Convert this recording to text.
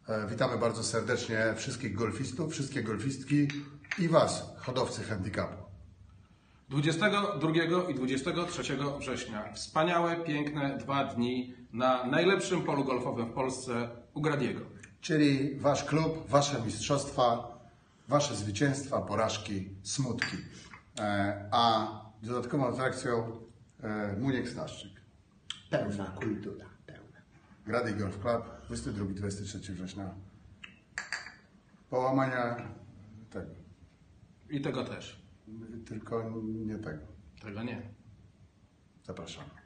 Witamy bardzo serdecznie wszystkich golfistów, wszystkie golfistki i Was, hodowcy handicapu. 22 i 23 września wspaniałe, piękne 2 dni na najlepszym polu golfowym w Polsce u Gradiego. Czyli Wasz klub, Wasze mistrzostwa, Wasze zwycięstwa, porażki, smutki. A dodatkową atrakcją Muniek Staszczyk. Pełna kultura, pełna. Grady Golf Club, 22-23 września. Połamania tego. I tego też. Tylko nie tego. Tego nie. Zapraszamy.